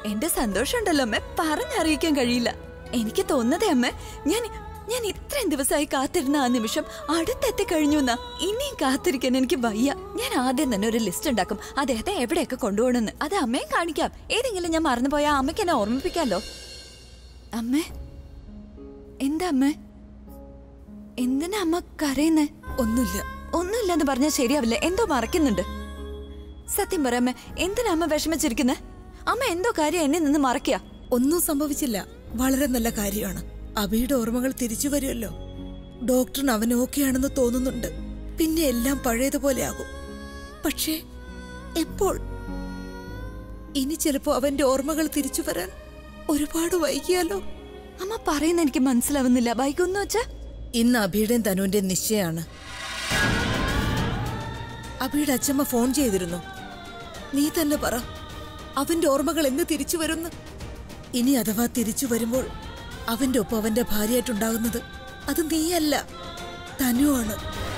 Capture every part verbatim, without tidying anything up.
എന്റെ സന്തോഷം ഉണ്ടല്ലോ അമ്മ, പറഞ്ഞറിയിക്കാൻ കഴിയില്ല. എനിക്ക് തോന്നതേ അമ്മ, ഞാൻ ഞാൻ ഇത്രയും ദിവസമായി കാത്തിരുന്ന ആ നിമിഷം അടുത്തെത്തി കഴിഞ്ഞു എന്നാ. ഇനിയും കാത്തിരിക്കാൻ എനിക്ക് വയ്യ. ഞാൻ ആദ്യം തന്നെ ഒരു ലിസ്റ്റ് ഉണ്ടാക്കും, അദ്ദേഹത്തെ എവിടെയൊക്കെ കൊണ്ടുപോകണമെന്ന്. അത് അമ്മയെ കാണിക്കാം. ഏതെങ്കിലും ഞാൻ മറന്നുപോയാ അമ്മയ്ക്ക് എന്നെ ഓർമ്മിപ്പിക്കാലോ. അമ്മേ, എന്താ അമ്മ? എന്തിനാ അമ്മ കരയുന്നേ? ഒന്നുമില്ല. ഒന്നുമില്ലെന്ന് പറഞ്ഞാൽ ശരിയാവില്ല, എന്തോ മറക്കുന്നുണ്ട്. സത്യം പറ അമ്മ, എന്തിനാ അമ്മ വിഷമിച്ചിരിക്കുന്നേ? അമ്മ എന്തോ കാര്യം എന്നെ നിന്ന് മറക്കുക. ഒന്നും സംഭവിച്ചില്ല. വളരെ നല്ല കാര്യമാണ്. അബിയുടെ ഓർമ്മകൾ തിരിച്ചു വരുമല്ലോ. ഡോക്ടറിന് അവൻ ഓക്കെയാണെന്ന് തോന്നുന്നുണ്ട്. പിന്നെ എല്ലാം പഴയതുപോലെ ആകും. പക്ഷേ എപ്പോൾ? ഇനി ചിലപ്പോ അവന്റെ ഓർമ്മകൾ തിരിച്ചു വരാൻ ഒരുപാട് വൈകിയാലോ? അമ്മ പറയുന്ന എനിക്ക് മനസ്സിലാവുന്നില്ല. വൈകുന്നു വെച്ചാ? ഇന്ന് അബിയുടെയും തനുവിന്റെ നിശ്ചയാണ്. അബിയുടെ അച്ഛമ്മ ഫോൺ ചെയ്തിരുന്നു. നീ തന്നെ പറ, അവന്റെ ഓർമ്മകൾ എന്ന് തിരിച്ചു വരുന്നു? ഇനി അഥവാ തിരിച്ചു വരുമ്പോൾ അവന്റെ ഒപ്പം അവന്റെ ഭാര്യയായിട്ടുണ്ടാകുന്നത് അത് നീയല്ല, തനുവാണ്.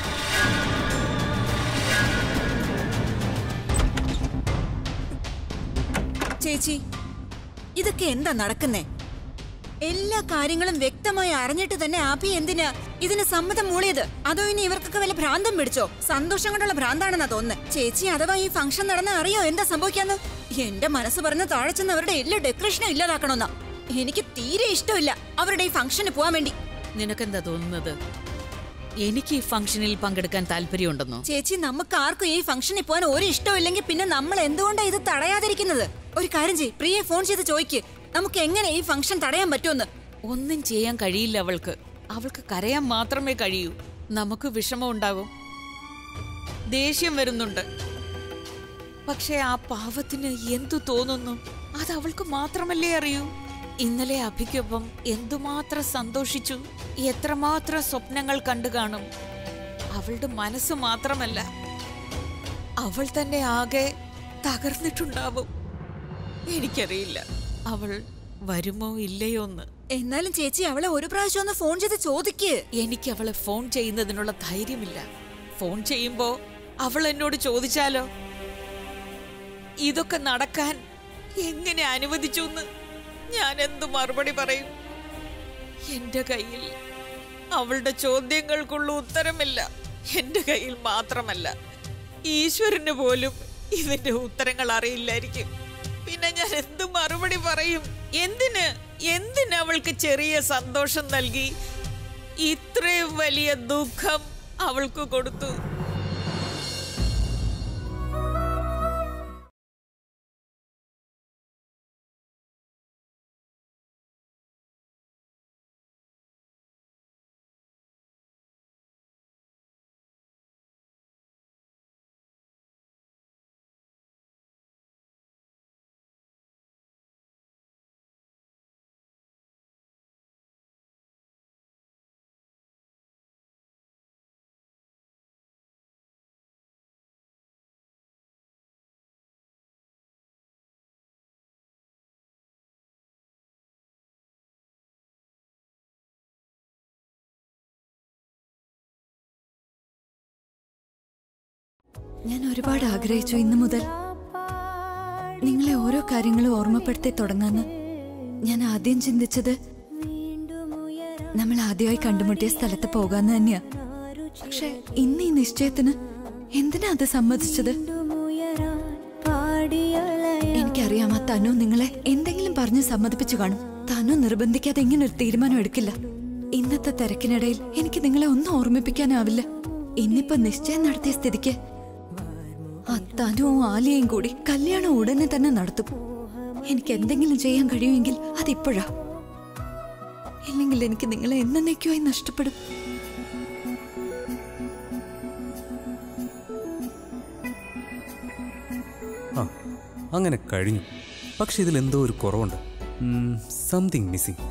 ചേച്ചി, ഇതൊക്കെ എന്താ നടക്കുന്നേ? എല്ലാ കാര്യങ്ങളും വ്യക്തമായി അറിഞ്ഞിട്ട് തന്നെ ആപി എന്തിനാ ഇതിന് സമ്മതം മൂളിയത്? അതോ ഇനി ഇവർക്കൊക്കെ വല്ല ഭ്രാന്തം പിടിച്ചോ? സന്തോഷം കൊണ്ടുള്ള ഭ്രാന്താണെന്നാ തോന്നുന്നത്. ചേച്ചി, അഥവാ ഈ ഫംഗ്ഷൻ നടന്ന അറിയോ എന്താ സംഭവിക്കാന്ന്? എന്റെ മനസ്സ് പറഞ്ഞ താഴെ ചെന്ന് അവരുടെ എല്ലാ ഡെക്കറേഷനും ഇല്ലാതാക്കണമെന്നാ. എനിക്ക് തീരെ ഇഷ്ടമില്ല അവരുടെ ഈ ഫംഗ്ഷന് പോവാൻ വേണ്ടി. നിനക്കെന്താ തോന്നുന്നത്? എനിക്ക് ഈ ഫംഗ്ഷനിൽ പങ്കെടുക്കാൻ താല്പര്യമുണ്ടെന്നോ? ചേച്ചി, നമുക്ക് ആർക്കും ഈ ഫംഗ്ഷനിൽ പോകാൻ ഒരു ഇഷ്ടമില്ലെങ്കിൽ പിന്നെ നമ്മൾ എന്തുകൊണ്ടാ ഇത് തടയാതിരിക്കുന്നത്? ഒരു കാര്യം ചെയ്യ്, പ്രിയെ ഫോൺ ചെയ്ത് ചോദിക്ക്, നമുക്ക് എങ്ങനെ ഈ ഫംഗ്ഷൻ തടയാൻ പറ്റുമെന്ന്. ഒന്നും ചെയ്യാൻ കഴിയില്ല അവൾക്ക്. അവൾക്ക് കരയാൻ മാത്രമേ കഴിയൂ. നമുക്ക് വിഷമം ഉണ്ടാകും, ദേഷ്യം വരുന്നുണ്ട്. പക്ഷെ ആ പാവത്തിന് എന്തു തോന്നുന്നു അത് അവൾക്ക് മാത്രമല്ലേ അറിയൂ. ഇന്നലെ അഭിക്കൊപ്പം എന്തുമാത്രം സന്തോഷിച്ചു, എത്രമാത്രം സ്വപ്നങ്ങൾ കണ്ടു കാണും. അവളുടെ മനസ്സ് മാത്രമല്ല, അവൾ തന്നെ ആകെ തകർന്നിട്ടുണ്ടാവും. എനിക്കറിയില്ല അവൾ വരുമോ ഇല്ലയോ എന്ന്. എന്നാലും ചേച്ചി, അവളെ ഒരു പ്രാവശ്യം ഒന്ന് ഫോൺ ചെയ്ത് ചോദിക്ക്. എനിക്ക് അവളെ ഫോൺ ചെയ്യുന്നതിനുള്ള ധൈര്യമില്ല. ഫോൺ ചെയ്യുമ്പോ അവൾ എന്നോട് ചോദിച്ചാലോ ഇതൊക്കെ നടക്കാൻ എങ്ങനെ അനുവദിച്ചു എന്ന് ഞാൻ എന്തു മറുപടി പറയും? എന്റെ കയ്യിൽ അവളുടെ ചോദ്യങ്ങൾക്കുള്ള ഉത്തരമില്ല. എന്റെ കയ്യിൽ മാത്രമല്ല, ഈശ്വരന് പോലും ഇതിന്റെ ഉത്തരങ്ങൾ അറിയില്ലായിരിക്കും. പിന്നെ ഞാൻ എന്തു മറുപടി പറയും? എന്തിന് എന്തിന് അവൾക്ക് ചെറിയ സന്തോഷം നൽകി ഇത്രയും വലിയ ദുഃഖം അവൾക്ക് കൊടുത്തു? ഞാൻ ഒരുപാട് ആഗ്രഹിച്ചു ഇന്നു മുതൽ നിങ്ങളെ ഓരോ കാര്യങ്ങളും ഓർമ്മപ്പെടുത്തി തുടങ്ങാന്ന്. ഞാൻ ആദ്യം ചിന്തിച്ചത് നമ്മൾ ആദ്യമായി കണ്ടുമുട്ടിയ സ്ഥലത്ത് പോകാന്ന് തന്നെയാ. പക്ഷെ ഇന്ന് ഈ നിശ്ചയത്തിന് എന്തിനാ അത് സമ്മതിച്ചത്? എനിക്കറിയാം, ആ തനു നിങ്ങളെ എന്തെങ്കിലും പറഞ്ഞ് സമ്മതിപ്പിച്ചു കാണും. തനു നിർബന്ധിക്കാതെ ഇങ്ങനെ ഒരു തീരുമാനം എടുക്കില്ല. ഇന്നത്തെ തിരക്കിനിടയിൽ എനിക്ക് നിങ്ങളെ ഒന്നും ഓർമ്മിപ്പിക്കാനാവില്ല. ഇന്നിപ്പോ നിശ്ചയം നടത്തിയ സ്ഥിതിക്ക് ആ തനുവും ആലിയയും കൂടി കല്യാണം ഉടനെ തന്നെ നടത്തും. എനിക്ക് എന്തെങ്കിലും ചെയ്യാൻ കഴിയുമെങ്കിൽ അതിപ്പോഴാ. ഇല്ലെങ്കിൽ എനിക്ക് നിങ്ങളെ എന്നേക്കുമായി നഷ്ടപ്പെടും. ആ, അങ്ങനെ കഴിഞ്ഞു. പക്ഷെ ഇതിൽ എന്തോ ഒരു കുറവുണ്ട്. Something missing.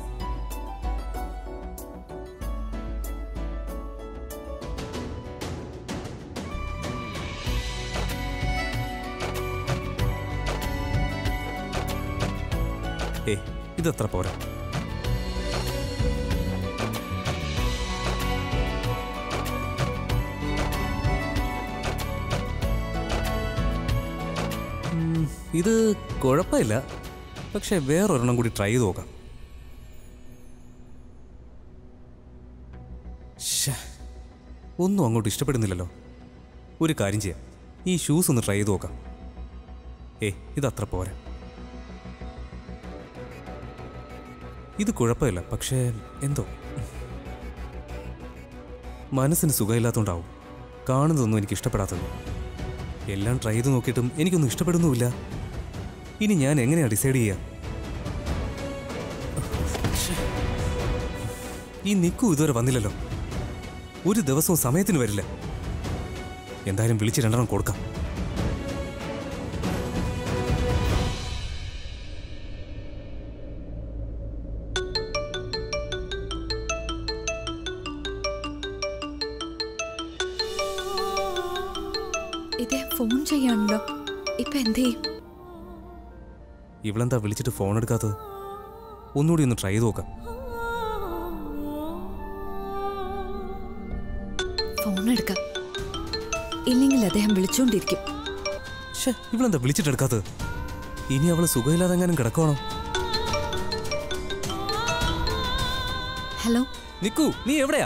ഏ, ഇതത്ര പോരാ. ഇത് കുഴപ്പമില്ല. പക്ഷെ വേറൊരെണ്ണം കൂടി ട്രൈ ചെയ്ത് നോക്കാം. ഒന്നും അങ്ങോട്ട് ഇഷ്ടപ്പെടുന്നില്ലല്ലോ. ഒരു കാര്യം ചെയ്യാം, ഈ ഷൂസ് ഒന്ന് ട്രൈ ചെയ്ത് നോക്കാം. ഏ ഇതത്ര പോരാ. ഇത് കുഴപ്പമില്ല, പക്ഷേ എന്തോ മനസ്സിന് സുഖമില്ലാത്തതുകൊണ്ടാവും കാണുന്നതൊന്നും എനിക്ക് ഇഷ്ടപ്പെടാത്തത്. എല്ലാം ട്രൈ ചെയ്ത് നോക്കിയിട്ടും എനിക്കൊന്നും ഇഷ്ടപ്പെടുന്നുമില്ല. ഇനി ഞാൻ എങ്ങനെയാണ് ഡിസൈഡ് ചെയ്യുക? ഈ നിക്കു ഇതുവരെ വന്നില്ലല്ലോ. ഒരു ദിവസവും സമയത്തിന് വരില്ല. എന്തായാലും വിളിച്ച് രണ്ടെണ്ണം കൊടുക്കാം. ഇതേ ഫോൺ ചെയ്യാണല്ലോ. ഇപ്പൊ എന്ത് ചെയ്യും? ഇവളെന്താ വിളിച്ചിട്ട് ഫോൺ എടുക്കാത്തത്? ഒന്നുകൂടി ഒന്ന് ട്രൈ ചെയ്ത് നോക്കാം. ഫോൺ എടുക്കാം, ഇല്ലെങ്കിൽ അദ്ദേഹം വിളിച്ചോണ്ടിരിക്കും. ഷേ ഇവളെന്താ വിളിച്ചിട്ട് എടുക്കാത്തത്? ഇനി അവള് സുഖമില്ലാതെ എങ്ങാനും കിടക്കണം. ഹലോ നിക്കു, നീ എവിടെയാ?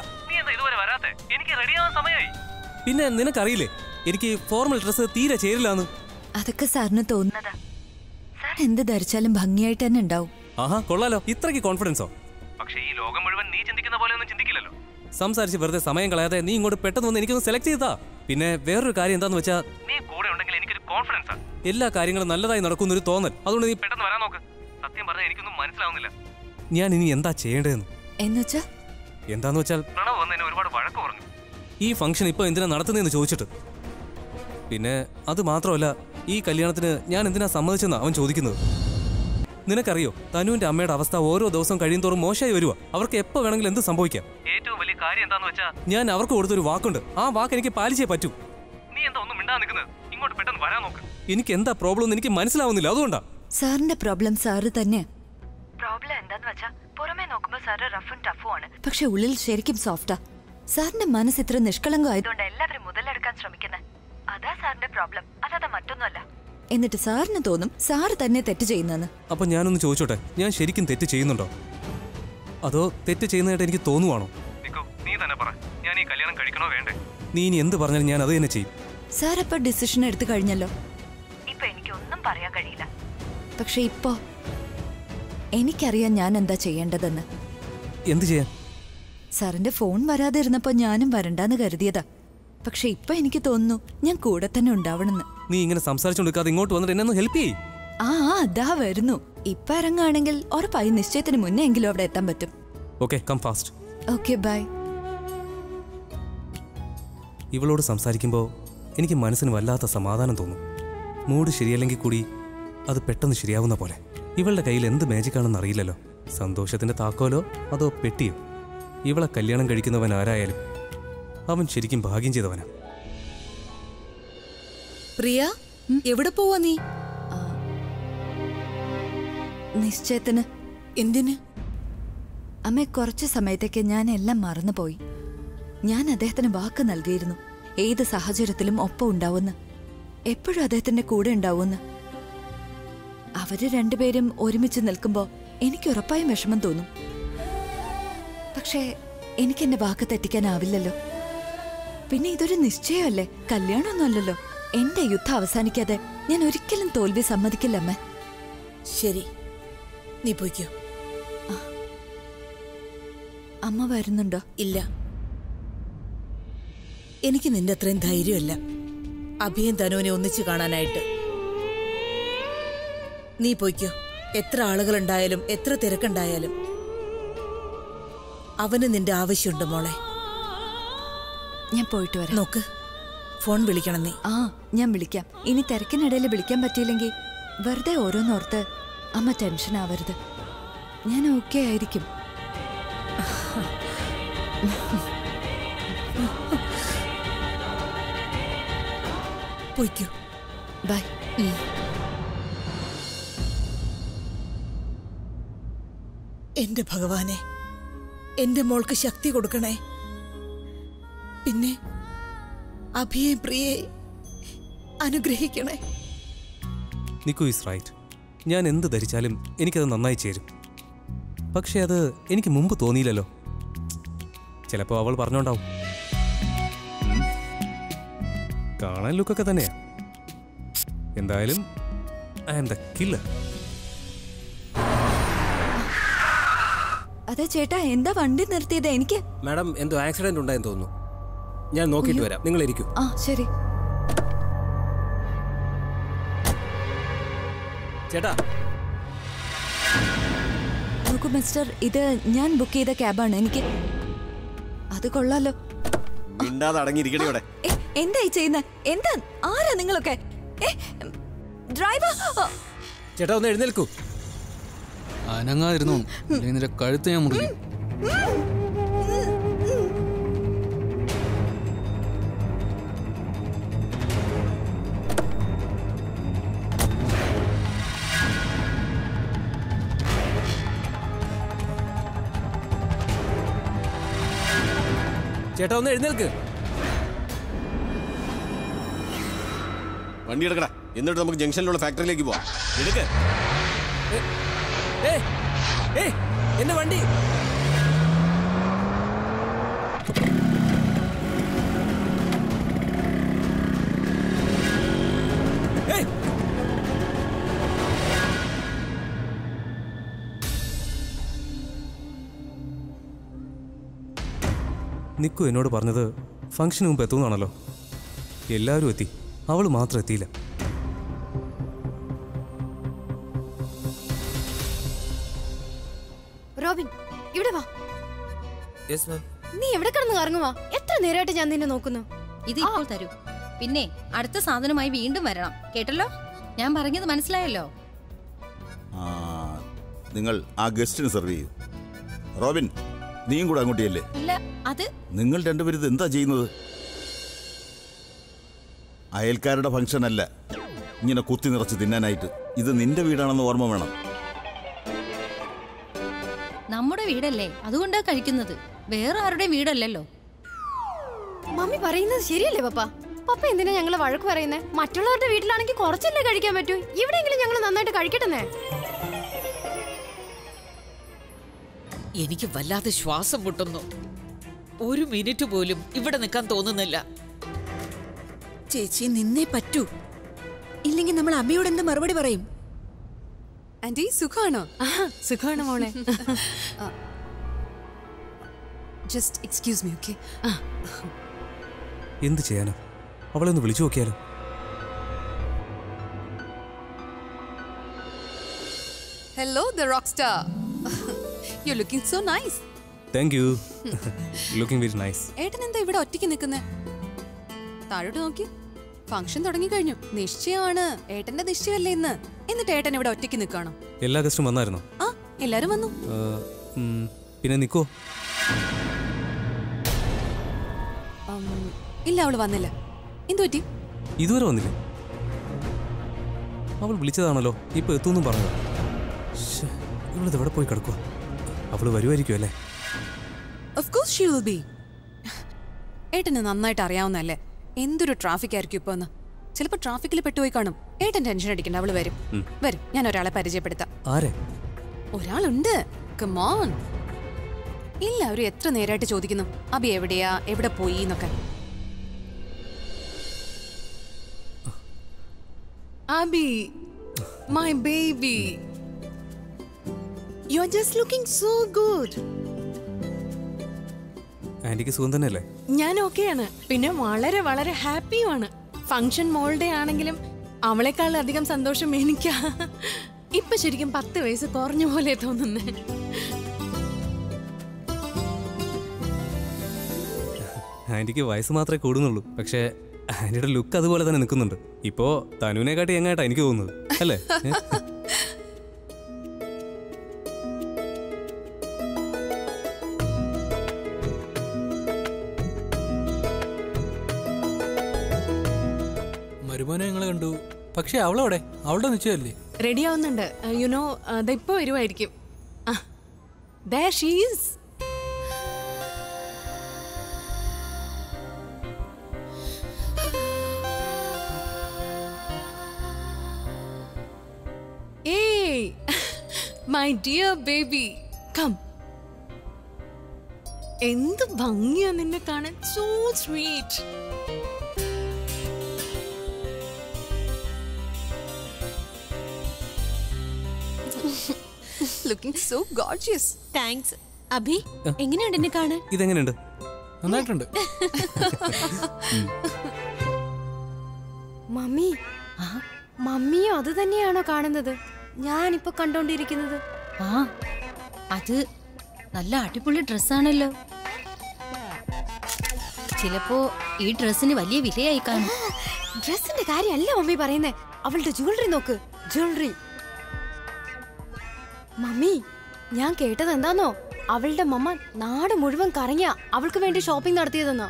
പിന്നെ നിനക്കറിയില്ലേ എനിക്ക് ഫോർമൽ ഡ്രസ്സ് തീരെ ചേരില്ലാന്ന്? അതൊക്കെ സാറിന് തോന്നുന്നതാ. സാർ എന്ത് ധരിച്ചാലും ഭംഗിയായിട്ട് തന്നെ ഉണ്ടാവും. ആഹാ കൊള്ളാലോ, ഇത്രയ്ക്ക് കോൺഫിഡൻസോ? പക്ഷേ ഈ ലോകം മുഴുവൻ നീ ചിന്തിക്കുന്ന പോലെ ഒന്നും ചിന്തിക്കില്ലല്ലോ. സംസാരിച്ച് വെറുതെ സമയം കളയാതെ നീ ഇങ്ങോട്ട് പെട്ടെന്ന് വന്ന് എനിക്കൊന്ന് സെലക്ട് ചെയ്താ. പിന്നെ വേറൊരു കാര്യം എന്താന്ന് വെച്ചാ, നീ കൂടെ ഉണ്ടെങ്കിൽ എനിക്കൊരു കോൺഫിഡൻസ്. എല്ലാ കാര്യങ്ങളും നല്ലതായി നടക്കുന്നൊരു തോന്നൽ. അതുകൊണ്ട് നീ പെട്ടെന്ന് വരാൻ നോക്ക്. സത്യം പറഞ്ഞാൽ എനിക്കൊന്നും മനസ്സിലാവുന്നില്ല ഞാൻ ഇനി എന്താ ചെയ്യേണ്ടതെന്ന്. എന്നുവെച്ചാ എന്താന്ന് വെച്ചാൽ പ്രണവ് വന്ന് എന്നെ ഒരുപാട് വഴക്ക് പറഞ്ഞു ഈ ഫംഗ്ഷൻ ഇപ്പൊ എന്തിനാ നടത്തുന്നതെന്ന് ചോദിച്ചിട്ട്. പിന്നെ അത് മാത്രമല്ല, ഈ കല്യാണത്തിന് ഞാൻ എന്തിനാ സമ്മതിച്ചെന്നാ അവൻ ചോദിക്കുന്നത്. നിനക്കറിയോ തനുവിന്റെ അമ്മയുടെ അവസ്ഥ ഓരോ ദിവസം കഴിയുന്തോറും മോശമായി വരുക. അവർക്ക് എപ്പോ വേണമെങ്കിലും എന്ത് സംഭവിക്കാം. ഏറ്റവും വലിയ കാര്യം എന്താന്ന് വെച്ചാൽ ഞാൻ അവർക്ക് കൊടുത്തൊരു വാക്കുണ്ട്. ആ വാക്ക് എനിക്ക് പാലിച്ചേ പറ്റൂ. നീ എന്താ ഒന്നും മിണ്ടാ നിൽക്കുന്നത്? ഇങ്ങോട്ട് പെട്ടെന്ന് വരാൻ നോക്ക്. എനിക്ക് എന്താ പ്രോബ്ലം എന്ന് എനിക്ക് മനസ്സിലാവുന്നില്ല, അതുകൊണ്ടാ. സാറിന്റെ പ്രോബ്ലം സാറ് തന്നെയാ. പ്രോബ്ലം എന്താന്ന് വെച്ചാ പുറമേ നോക്കുമ്പോ സാറ് റഫും ടഫും ആണ്, പക്ഷെ ഉള്ളിൽ ശരിക്കും സോഫ്റ്റാ. സാറിന്റെ മനസ്സ് ഇത്ര നിഷ്കളങ്കം ആയതുകൊണ്ട് എല്ലാവരും മുതലെടുക്കാൻ ശ്രമിക്കുന്നത്. അതാ സാറിന്റെ പ്രോബ്ലം, അല്ലാതെ മറ്റൊന്നുമല്ല. എന്നിട്ട് സാറിന് തോന്നും സാറ് തന്നെ തെറ്റ് ചെയ്യുന്നെന്ന്. അപ്പൊ ഞാനൊന്ന് ചോദിച്ചോട്ടെ, ഞാൻ ശരിക്കും തെറ്റ് ചെയ്യുന്നുണ്ടോ അതോ തെറ്റ് ചെയ്യുന്നതായിട്ട് എനിക്ക് തോന്നുവാണോ? നീ തന്നെ പറ, ഞാൻ ഈ കല്യാണം കഴിക്കണോ വേണ്ടേ? നീ ഇനി എന്ത് പറഞ്ഞാലും ഞാൻ അത് തന്നെ ചെയ്യും. സാർ അപ്പൊ ഡിസിഷൻ എടുത്തു കഴിഞ്ഞല്ലോ. ഇപ്പൊ എനിക്കൊന്നും പറയാൻ കഴിയില്ല. പക്ഷെ ഇപ്പോ എനിക്കറിയാം ഞാൻ എന്താ ചെയ്യേണ്ടതെന്ന്. എന്ത് ചെയ്യാൻ? സാറിന്റെ ഫോൺ വരാതിരുന്നപ്പോ ഞാനും വരണ്ടാന്ന് കരുതിയതാ. പക്ഷെ ഇപ്പൊ എനിക്ക് തോന്നുന്നു ഞാൻ കൂടെ തന്നെ ഉണ്ടാവണമെന്ന്. നീ ഇങ്ങനെ സംസാരിച്ചോണ്ടിരിക്കാതെ ഇങ്ങോട്ട് വന്നിട്ട് എന്നെ ഒന്ന് ഹെൽപ്പ് ചെയ്യ്. ആ അതാ വരുന്നു. ഇപ്പൊ ഇറങ്ങുകയാണെങ്കിൽ ഉറപ്പായി നിശ്ചയത്തിന് മുന്നേ എങ്കിലും അവിടെ എത്താൻ പറ്റും. Okay, come fast. Okay bye. ഇവളോട് സംസാരിക്കുമ്പോൾ എനിക്ക് മനസ്സിന് വല്ലാത്ത സമാധാനം തോന്നും. മൂഡ് ശരിയല്ലെങ്കിൽ കൂടി അത് പെട്ടെന്ന് ശരിയാവുന്ന പോലെ. ഇവളുടെ കയ്യിൽ എന്ത് മാജിക്കാണെന്ന് അറിയില്ലല്ലോ. സന്തോഷത്തിന്റെ താക്കോലോ അതോ പെട്ടിയോ? ഇവളെ കല്യാണം കഴിക്കുന്നവൻ ആരായാലും അവൻ ശരിക്കും ഭാഗ്യം ചെയ്തവനാ. പ്രിയ, എവിടെ പോവാ നീ? നിശ്ചയത്തിന്. എന്തിന്? അമ്മ, കുറച്ചു സമയത്തേക്ക് ഞാൻ എല്ലാം മറന്നുപോയി. ഞാൻ അദ്ദേഹത്തിന് വാക്ക് നൽകിയിരുന്നു, ഏത് സാഹചര്യത്തിലും ഒപ്പം ഉണ്ടാവുമെന്ന്, എപ്പോഴും അദ്ദേഹത്തിന്റെ കൂടെ ഉണ്ടാവുമെന്ന്. അവര് രണ്ടുപേരും ഒരുമിച്ച് നിൽക്കുമ്പോ എനിക്ക് ഉറപ്പായും വിഷമം തോന്നും. പക്ഷേ എനിക്കെന്റെ വാക്ക് തെറ്റിക്കാനാവില്ലല്ലോ. പിന്നെ ഇതൊരു നിശ്ചയമല്ലേ, കല്യാണമൊന്നും അല്ലല്ലോ. എന്റെ യുദ്ധം അവസാനിക്കാതെ ഞാൻ ഒരിക്കലും തോൽവി സമ്മതിക്കില്ല അമ്മ. ശരി, നീ പോയിക്കോ. അമ്മ വരുന്നുണ്ടോ? ഇല്ല, എനിക്ക് നിന്റെ അത്രയും ധൈര്യമല്ല അഭിയും തനുവിനെ ഒന്നിച്ചു കാണാനായിട്ട്. നീ പോയിക്കോ. എത്ര ആളുകളുണ്ടായാലും എത്ര തിരക്കുണ്ടായാലും അവന് നിന്റെ ആവശ്യമുണ്ട് മോളെ. ഞാൻ പോയിട്ട് വരാം. നോക്ക്, ഫോൺ വിളിക്കണം നീ. ആ ഞാൻ വിളിക്കാം. ഇനി തിരക്കിനിടയിൽ വിളിക്കാൻ പറ്റിയില്ലെങ്കിൽ വെറുതെ ഓരോന്നോർത്ത് അമ്മ ടെൻഷൻ ആവരുത്. ഞാൻ ഓക്കെ ആയിരിക്കും. പോയിക്കോ. ബൈ. എന്റെ ഭഗവാനെ, എന്റെ മോൾക്ക് ശക്തി കൊടുക്കണേ. പിന്നെ അഭിയെ പ്രിയെ അനുഗ്രഹിക്കണേ. നിക്കു ഈസ് റൈറ്റ്. ഞാൻ എന്ത് ധരിച്ചാലും എനിക്കത് നന്നായി ചേരും. പക്ഷെ അത് എനിക്ക് മുമ്പ് തോന്നിയില്ലല്ലോ. ചിലപ്പോൾ അവൾ പറഞ്ഞോണ്ടാവും. കാണാൻ ലുക്കൊക്കെ തന്നെയാ. എന്തായാലും ഐ ആം ദ കില്ലർ. അതെ ചേട്ടാ, എന്താ വണ്ടി നിർത്തിയത്? എനിക്ക് മാഡം എന്തോ ആക്സിഡന്റ് ഉണ്ടായെന്ന് തോന്നുന്നു. ഞാൻ നോക്കിയിട്ട് വരാം, നിങ്ങൾ ഇരിക്കൂ. ആ ശരി. ചേട്ടാ നോക്കൂ മിസ്റ്റർ, ഇത് ഞാൻ ബുക്ക് ചെയ്ത ക്യാബാണ്. എനിക്ക് അത് കൊള്ളാലോ. അടങ്ങിയിരിക്കണേ. ഏ, എന്തായി ചെയ്യുന്നത്? എന്താ? ആരാ നിങ്ങളൊക്കെ? ഏ, ഡ്രൈവർ! ചേട്ടാ ഒന്ന് എഴുന്നേൽക്കൂ. അനങ്ങാതിരുന്നു, നിന്റെ കഴുത്ത് ഞാൻ മുറിക്കും. ചേട്ടാ ഒന്ന് എഴുന്നേൽക്ക്. വണ്ടി എടുക്കടാ, എന്നിട്ട് നമുക്ക് ജംഗ്ഷനിലുള്ള ഫാക്ടറിയിലേക്ക് പോവാം. എടുക്ക്. എന്റെ വണ്ടി. നിക്കു എന്നോട് പറഞ്ഞത് ഫംഗ്ഷന് മുമ്പ് എത്തുന്നാണല്ലോ. എല്ലാവരും എത്തി, അവൾ മാത്രം എത്തിയില്ല. റോബിൻ, ഇവിടെ വാ. നീ എവിടെ കിടന്ന് കറങ്ങുവാ? എത്ര നേരമായിട്ട് ഞാൻ നിന്നെ നോക്കുന്നു. ഇത് ഇപ്പോൾ തരൂ. പിന്നെ അടുത്ത സാധനമായി വീണ്ടും വരണം, കേട്ടല്ലോ? ഞാൻ പറഞ്ഞത് മനസ്സിലായല്ലോ? നിങ്ങൾ ആ ഗസ്റ്റിന് സെർവ് ചെയ്യൂ. റോബിൻ, നീയും കൂടെ അങ്ങോട്ടിയല്ലേ? ഇല്ല, അത് നിങ്ങൾ രണ്ടുപേരും ഇത് എന്താ ചെയ്യുന്നത്? അയൽക്കാരുടെ ഫംഗ്ഷൻ അല്ല, ഇങ്ങനെ കുത്തി നിറച്ച് തിന്നാനായിട്ട്. ഇത് നിന്റെ വീടാണെന്ന് ഓർമ്മ വേണം. നമ്മുടെ വീടല്ലേ, അതുകൊണ്ടാ കഴിക്കുന്നത്. വേറെ ആരുടെയും വീടല്ലല്ലോ. മമ്മി പറയുന്നത് ശരിയല്ലേ പപ്പ? പപ്പ എന്തിനാ ഞങ്ങളെ വഴക്ക് പറയുന്നേ? മറ്റുള്ളവരുടെ വീട്ടിലാണെങ്കിൽ കുറച്ചല്ലേ കഴിക്കാൻ പറ്റൂ. ഇവിടെയെങ്കിലും ഞങ്ങൾ നന്നായിട്ട് കഴിക്കട്ടെ. എനിക്ക് വല്ലാതെ ശ്വാസം മുട്ടുന്നു. ഒരു മിനിറ്റ് പോലും ഇവിടെ നിൽക്കാൻ തോന്നുന്നില്ല. ചേച്ചി നിന്നേ പറ്റൂ, ഇല്ലെങ്കിൽ നമ്മൾ അമ്മയോട് എന്താ മറുപടി പറയും? ആന്റി സുഖാണോ? സുഖാണ് മോളെ. Just excuse me. ഓക്കെ, എന്ത് ചെയ്യാനോ? അവളെ ഒന്ന് വിളിച്ചു നോക്കിയാലോ? Hello the rock star. You looking so nice. Thank you. Looking very nice. ഏട്ടൻ എന്താ ഇവിടെ ഒറ്റയ്ക്ക് നിൽക്കുന്നേ? താഴോട്ട് നോക്കി. ഫംഗ്ഷൻ തുടങ്ങി കഴിഞ്ഞു. നിശ്ചയമാണ്. ഏട്ടന്റെ നിശ്ചയമല്ലേ ഇന്ന്? എന്നിട്ട് ഏട്ടൻ ഇവിടെ ഒറ്റയ്ക്ക് നിൽക്കാണോ? എല്ലാ ഗസ്റ്റും വന്നായിരുന്നോ? ആ, എല്ലാരും വന്നു. പിന്നെ നിക്കോ? ഇല്ല, അവള് വന്നില്ല. എന്തു പറ്റി? ഇതുവരെ വന്നില്ലേ? അവൾ വിളിച്ചതാണല്ലോ, ഇപ്പൊ എത്തുന്നും പറഞ്ഞു. ഇവളിത് എവിടെ പോയി കിടക്കുക? അവള് വരുമായിരിക്കും അല്ലേ? Of course she will be. ഏട്ടന് നന്നായിട്ട് അറിയാവുന്നല്ലേ എന്തൊരു ട്രാഫിക് ആയിരിക്കും ഇപ്പൊ എന്ന്. ചിലപ്പോ ട്രാഫിക്കിൽ പെട്ടുപോയി കാണും. ഏട്ടൻ ടെൻഷൻ അടിക്കണ്ട, അവള് വരും. വരും, ഞാൻ ഒരാളെ പരിചയപ്പെടുത്താം. ആരെ? ഒരാളുണ്ട്. Come on. എല്ലാവരും എത്ര നേരമായിട്ട് ചോദിക്കുന്നു അബി എവിടെയാ, എവിടെ പോയി എന്നൊക്കെ. Abi, my baby, you are just looking so good. ആന്റിക്ക് സുഖം തന്നെയല്ലേ? ഞാൻ ഓക്കെയാണ്. പിന്നെ വളരെ വളരെ ഹാപ്പിയുമാണ്. ഫംഗ്ഷൻ മോളുടെ ആണെങ്കിലും അവളെക്കാൾ അധികം സന്തോഷം എനിക്കാ. ഇപ്പൊ ശരിക്കും പത്ത് വയസ്സ് കുറഞ്ഞ പോലെ തോന്നുന്നേ. ആന്റിക്ക് വയസ്സ് മാത്രമേ കൂടുന്നുള്ളൂ, പക്ഷേ ആന്റിയുടെ ലുക്ക് അതുപോലെ തന്നെ നിൽക്കുന്നുണ്ട്. ഇപ്പോ തനുവിനെക്കാട്ടി എങ്ങായിട്ടാ എനിക്ക് തോന്നുന്നത്, അല്ലേ? മരുമോനെ ഞങ്ങൾ കണ്ടു, പക്ഷെ അവളവിടെ, അവളുടെ നിശ്ചയമല്ലേ? റെഡി ആവുന്നുണ്ട്. യുനോ ഇപ്പൊ വരുമായിരിക്കും. There she is. Hey my dear baby come. എന്ത് ഭംഗിയാ നിന്നെ കാണാൻ, so sweet. Looking so gorgeous. Thanks. Abhi, എങ്ങനെയുണ്ട് എന്നെ കാണാൻ? ഇതെങ്ങനെയുണ്ട്? നന്നായിട്ടുണ്ട്. മമ്മി, മമ്മിയും അത് തന്നെയാണോ കാണുന്നത് ഞാനിപ്പോ കണ്ടോണ്ടിരിക്കുന്നത്? ആ, അത് നല്ല അടിപൊളി ഡ്രസ്സാണല്ലോ. ചിലപ്പോ ഈ ഡ്രസ്സിന് വലിയ വിലയായി കാണും. ഡ്രസ്സിന്റെ കാര്യമല്ല മമ്മി പറയുന്നേ, അവളുടെ ജ്വല്ലറി നോക്ക്, ജ്വല്ലറി. മമ്മി, ഞാൻ കേട്ടത് എന്താന്നോ, അവളുടെ മമ്മ നാട് മുഴുവൻ കറങ്ങിയ അവൾക്ക് വേണ്ടി ഷോപ്പിംഗ് നടത്തിയതെന്നാ.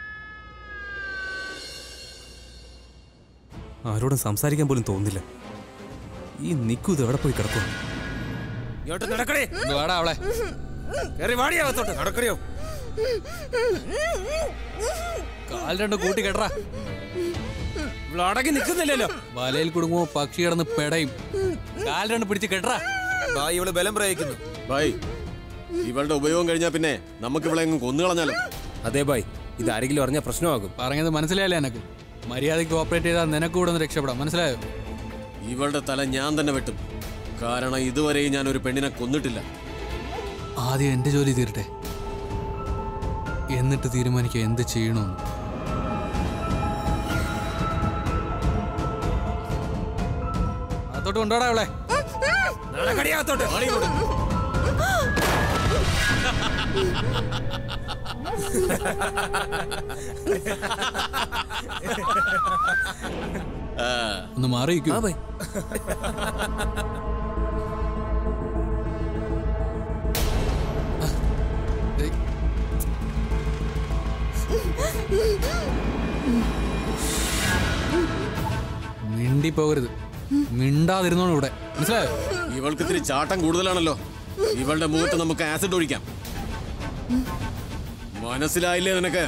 ആരോടും സംസാരിക്കാൻ പോലും തോന്നില്ല. ഈ നിക്കു ഇത് എവിടെ പോയി കിടക്കും? അവളെ നടക്കറിയോ? കാൽ രണ്ട് കൂട്ടി കെട്ടറ. അടങ്ങി നിൽക്കുന്നില്ലല്ലോ. വലയിൽ കുടുങ്ങുമ്പോ പക്ഷി കിടന്ന് പെടയും. കാൽ രണ്ട് പിടിച്ച് കെട്ടറ. ബായ് ഇവള് ബലം പ്രയോഗിക്കുന്നു. ബായ്, ഇവളുടെ ഉപയോഗം കഴിഞ്ഞാ പിന്നെ നമുക്ക് ഇവളെ കൊന്നു കളഞ്ഞാലോ? അതെ ബായ്, ഇത് ആരെങ്കിലും അറിഞ്ഞ പ്രശ്നമാകും. പറഞ്ഞത് മനസ്സിലായില്ലേ എനക്ക്? മര്യാദയ്ക്ക് ഓപ്പറേറ്റ് ചെയ്താൽ നിനക്ക് കൂടെ ഒന്ന് രക്ഷപ്പെടാം, മനസ്സിലായോ? ഇവളുടെ തല ഞാൻ തന്നെ വെട്ടും. കാരണം ഇതുവരെയും ഞാൻ ഒരു പെണ്ണിനെ കൊന്നിട്ടില്ല. ആദ്യം എന്റെ ജോലി തീരട്ടെ, എന്നിട്ട് തീരുമാനിക്കുക എന്ത് ചെയ്യണമെന്ന്. അതോട്ട് കൊണ്ടോടാ അവളെ. ഒന്ന് മാറിയിരിക്കൂ. മിണ്ടി പോകരുത്, മിണ്ടാതിരുന്നോളൂ ഇവിടെ, മനസ്സിലായോ? ഇവൾക്ക് ഇത്തിരി ചാട്ടം കൂടുതലാണല്ലോ. ഇവളുടെ മുഖത്ത് നമുക്ക് ആസിഡ് ഒഴിക്കാം. മനസ്സിലായില്ലേ നിനക്ക്?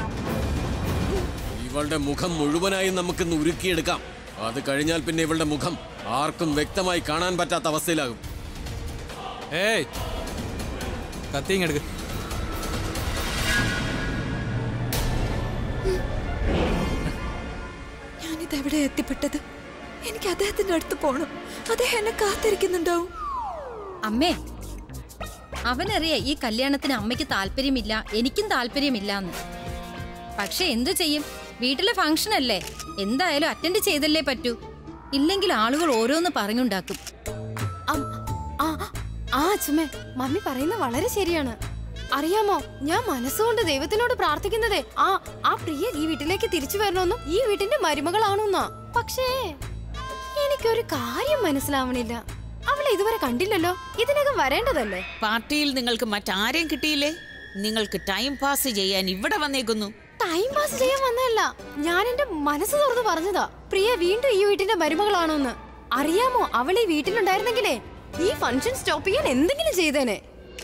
ഇവളുടെ മുഖം മുഴുവനായും നമുക്ക് ഉരുക്കിയെടുക്കാം. അത് കഴിഞ്ഞാൽ പിന്നെ ഇവളുടെ മുഖം ആർക്കും വ്യക്തമായി കാണാൻ പറ്റാത്ത അവസ്ഥയിലാകും. ഏയ്, കത്തിങ്ങെടുക്ക്. ഞാനിതെവിടെ എത്തിപ്പെട്ടത്? എനിക്ക് അദ്ദേഹത്തിന്റെ അടുത്ത് പോണം. അദ്ദേഹം എന്നെ കാത്തിരിക്കുന്നുണ്ടാവും. അമ്മേ, അവനറിയാം ഈ കല്യാണത്തിന് അമ്മയ്ക്ക് താല്പര്യമില്ല, എനിക്കും താല്പര്യമില്ല എന്ന്. പക്ഷെ എന്തു ചെയ്യും, വീട്ടിലെ ഫംഗ്ഷൻ അല്ലേ, എന്തായാലും അറ്റൻഡ് ചെയ്തല്ലേ പറ്റൂ. ഇല്ലെങ്കിൽ ആളുകൾ ഓരോന്ന് പറഞ്ഞുണ്ടാക്കും. ആ അച്ഛമ്മേ, മമ്മി പറയുന്നത് വളരെ ശരിയാണ്. അറിയാമോ, ഞാൻ മനസ്സുകൊണ്ട് ദൈവത്തിനോട് പ്രാർത്ഥിക്കുന്നതേ ആ ആ പ്രിയ ഈ വീട്ടിലേക്ക് തിരിച്ചു വരണമെന്നും ഈ വീട്ടിന്റെ മരുമകളാണെന്നാ. പക്ഷേ എനിക്കൊരു കാര്യം മനസ്സിലാവണില്ല. അവളെ ഇതുവരെ കണ്ടില്ലല്ലോ, ഇതിനകം വരേണ്ടതല്ലേ? പാർട്ടിയിൽ നിങ്ങൾക്ക് മറ്റാരെയും കിട്ടിയില്ലേ? നിങ്ങൾക്ക് ടൈം പാസ് ചെയ്യാൻ ഇവിടെ വന്നേക്കുന്നു. ടൈം പാസ് ചെയ്യാൻ വന്നതല്ല, ഞാൻ എന്റെ മനസ്സ് തുറന്ന് പറഞ്ഞതാ പ്രിയ വീണ്ടും ഈ വീട്ടിന്റെ മരുമകളാണോന്ന്. അറിയാമോ, അവൾ ഈ വീട്ടിലുണ്ടായിരുന്നെങ്കിലേ ഈ ഫംഗ്ഷൻ സ്റ്റോപ്പ് ചെയ്യാൻ എന്തെങ്കിലും ചെയ്തേനെ.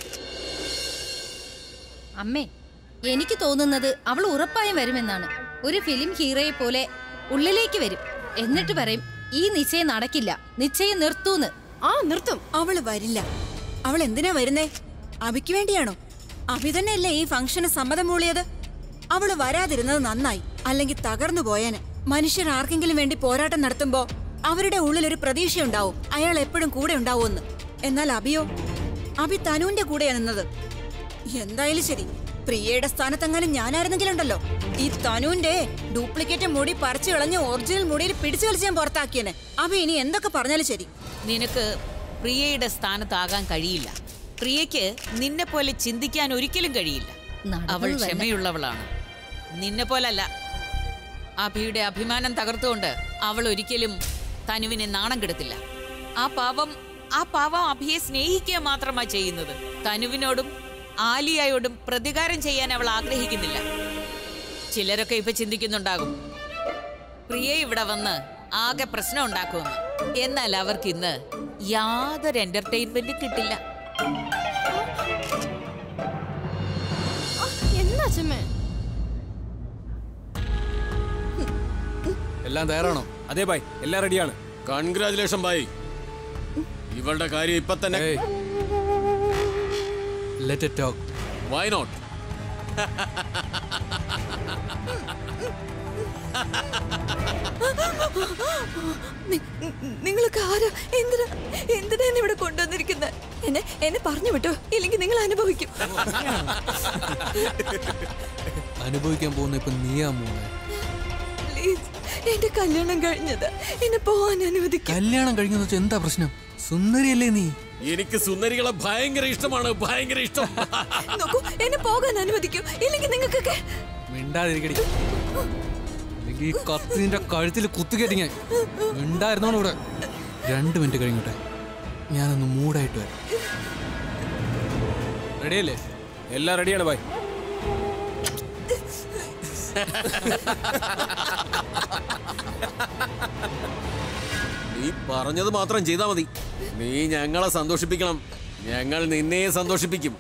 അമ്മേ, എനിക്ക് തോന്നുന്നത് അവൾ ഉറപ്പായും വരുമെന്നാണ്. ഒരു ഫിലിം ഹീറോയെ പോലെ ഉള്ളിലേക്ക് വരും, എന്നിട്ട് പറയും ഈ നിശ്ചയം നടക്കില്ല, നിശ്ചയം നിർത്തൂന്ന്. ആ നിർത്തും. അവള് വരില്ല. അവൾ എന്തിനാ വരുന്നേ? അഭിക്ക് വേണ്ടിയാണോ? അഭി തന്നെയല്ലേ ഈ ഫംഗ്ഷന് സമ്മതം മൂളിയത്. അവള് വരാതിരുന്നത് നന്നായി, അല്ലെങ്കിൽ തകർന്നു പോയാന്. മനുഷ്യർ ആർക്കെങ്കിലും വേണ്ടി പോരാട്ടം നടത്തുമ്പോ അവരുടെ ഉള്ളിൽ ഒരു പ്രതീക്ഷയുണ്ടാവും, അയാൾ എപ്പോഴും കൂടെ ഉണ്ടാവുമെന്ന്. എന്നാൽ അഭിയോ, അഭി തനുവിന്റെ കൂടെയാ നിന്നത്. എന്തായാലും ശരി, പ്രിയയുടെ സ്ഥാനത്തെങ്ങാനും ഞാനായിരുന്നെങ്കിലുണ്ടല്ലോ, ഈ തനുവിന്റെ ഡ്യൂപ്ലിക്കേറ്റ് മുടി പറിച്ചു കളഞ്ഞ് ഒറിജിനൽ മുടിയിൽ പിടിച്ചു കളിച്ച് ഞാൻ പുറത്താക്കിയേനെ. അഭി ഇനി എന്തൊക്കെ പറഞ്ഞാലും ശരി, നിനക്ക് പ്രിയയുടെ സ്ഥാനത്താകാൻ കഴിയില്ല. പ്രിയയ്ക്ക് നിന്നെ പോലെ ചിന്തിക്കാൻ ഒരിക്കലും കഴിയില്ല. അവൾ ക്ഷമയുള്ളവളാണ്, നിന്നെ പോലല്ല. അഭിയുടെ അഭിമാനം തകർത്തുകൊണ്ട് അവൾ ഒരിക്കലും തനുവിനെ നാണം കെടുത്തില്ല. ആ പാവം ആ പാവം അഭിയെ സ്നേഹിക്കുക മാത്രമാ ചെയ്യുന്നത്. തനുവിനോടും ആലിയയോടും പ്രതികാരം ചെയ്യാൻ അവൾ ആഗ്രഹിക്കുന്നില്ല. ചിലരൊക്കെ ഇപ്പൊ ചിന്തിക്കുന്നുണ്ടാകും പ്രിയ ഇവിടെ വന്ന് ആകെ പ്രശ്നം ഉണ്ടാക്കുമെന്ന്. എന്നാൽ അവർക്ക് ഇന്ന് യാതൊരു എന്റർടൈൻമെന്റും കിട്ടില്ല. എന്താ അച്ഛമ്മേ? എല്ലാം തയ്യാറാണോ? അതെ ബായ്, എല്ലാം റെഡിയാണ്. കൺഗ്രാചുലേഷൻ ബായ്. ഇവളുടെ കാര്യം ഇപ്പൊ തന്നെ. Let it talk. Why not? നിങ്ങളൊക്കെ ആരാ? എന്തിനാ എന്തിനാ എന്നെ ഇവിടെ കൊണ്ടുവന്നിരിക്കുന്നത്? എന്നെ എന്നെ പറഞ്ഞു വിട്ടോ, ഇല്ലെങ്കിൽ നിങ്ങൾ അനുഭവിക്കും. അനുഭവിക്കാൻ പോകുന്ന ഇപ്പൊ നീയാ മോളെ. പ്ലീസ്, എന്റെ കല്യാണം കഴിഞ്ഞത്, എന്നെ പോവാൻ അനുവദിക്കും. കല്യാണം കഴിഞ്ഞെന്ന് വെച്ചാൽ എന്താ പ്രശ്നം? സുന്ദരിയല്ലേ നീ? എനിക്ക് സുന്ദരികളെ ഭയങ്കര ഇഷ്ടമാണ്, ഭയങ്കര ഇഷ്ടം. നോക്കൂ, എന്നെ പോകാൻ അനുവദിക്കൂ, ഇല്ലെങ്കിൽ നിങ്ങൾക്കൊക്കെ. മിണ്ടാതിരിക്കടി, അല്ലെങ്കിൽ ഈ കത്തി നിന്റെ കഴുത്തിൽ കുത്തുകയറ്റി ഞാൻ. മിണ്ടായിരുന്നോളൂ ഇവിടെ. രണ്ട് മിനിറ്റ് കഴിഞ്ഞോട്ടെ, ഞാനൊന്ന് മൂടായിട്ട് വരാം. റെഡിയല്ലേ? എല്ലാം റെഡിയാണ് ബൈ. നീ പറഞ്ഞത് മാത്രം ചെയ്താ മതി. നീ ഞങ്ങളെ സന്തോഷിപ്പിക്കണം, ഞങ്ങൾ നിന്നെ സന്തോഷിപ്പിക്കും.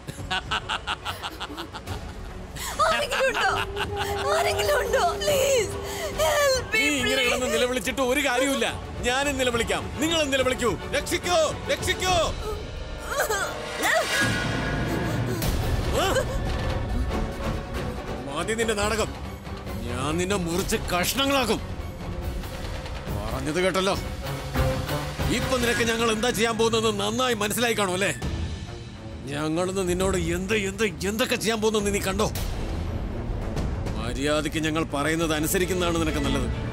നീ ഇങ്ങനെ കിടന്ന് നിലവിളിച്ചിട്ട് ഒരു കാര്യമില്ല. ഞാനും നിലവിളിക്കാം, നിങ്ങളും നിലവിളിക്കൂ. രക്ഷിക്കോ, രക്ഷിക്കോ. മതി നിന്റെ നാടകം. ഞാൻ നിന്നെ മുറിച്ച് കഷ്ണങ്ങളാക്കും. പറഞ്ഞത് കേട്ടല്ലോ. ഇപ്പൊ നിനക്ക് ഞങ്ങൾ എന്താ ചെയ്യാൻ പോകുന്നത് നന്നായി മനസ്സിലായി കാണും അല്ലേ? ഞങ്ങളിന്ന് നിന്നോട് എന്ത് എന്ത് എന്തൊക്കെ ചെയ്യാൻ പോകുന്നത് നീ കണ്ടോ? മര്യാദയ്ക്ക് ഞങ്ങൾ പറയുന്നത് അനുസരിക്കുന്നതാണ് നിനക്ക് നല്ലത്.